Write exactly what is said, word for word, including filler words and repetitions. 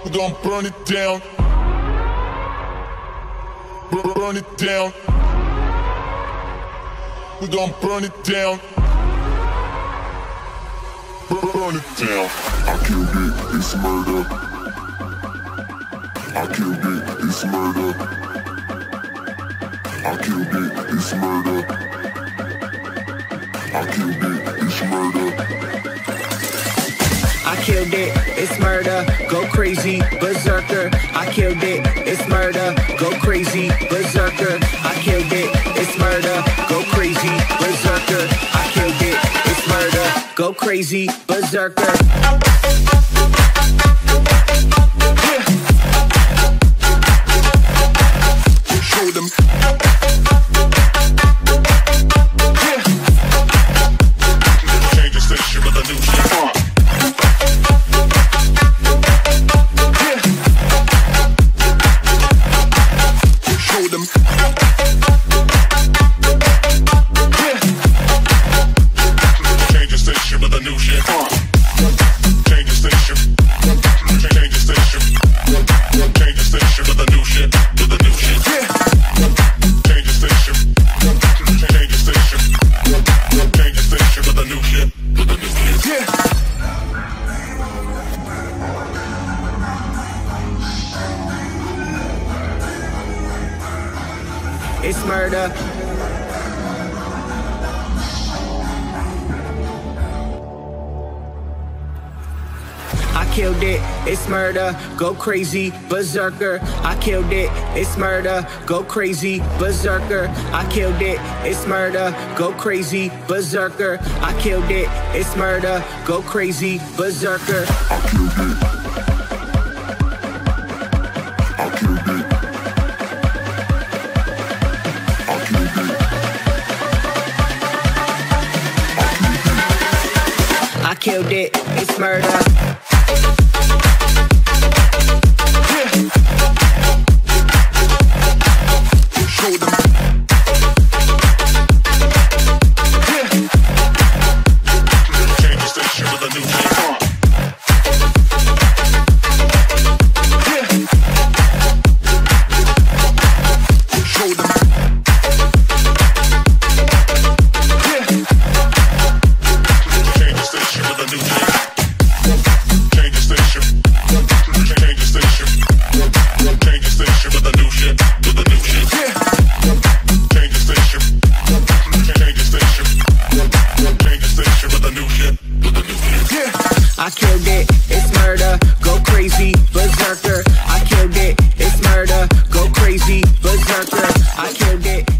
We gon' burn it down. Burn, burn it down. We gon' burn it down. Burn, burn it down. I killed it, it's murder. I killed it, it's murder. I killed it, it's murder. I killed it, it's murder. I killed it, it's murder, go crazy, berserker. I killed it, it's murder, go crazy, berserker. I killed it, it's murder, go crazy, berserker. I killed it, it's murder, go crazy, berserker. Show them. Change the station with a new shit. Show them. Change the station with a new shit. Change the station. Change the station. Change the station with a new shit. With a new shit. Change the station. Change the station. Change the station with a new shit. With a new shit. It's murder. I killed it, it's murder, go crazy, berserker. I killed it, it's murder, go crazy, berserker. I killed it, it's murder, go crazy, berserker. I killed it, it's murder, go crazy, berserker. I killed it. I killed it. I killed it. I killed it, it's murder. Show them. Change the station with a new shit. Show them. Change the station with a new shit. Change the station. Change the station. Change the station with a new shit. With a new shit. Change the station. Change the station. Change the station with a new shit. With a new shit. I killed it, it's murder, go crazy, berserker. I killed it, it's murder, go crazy, berserker. I killed it.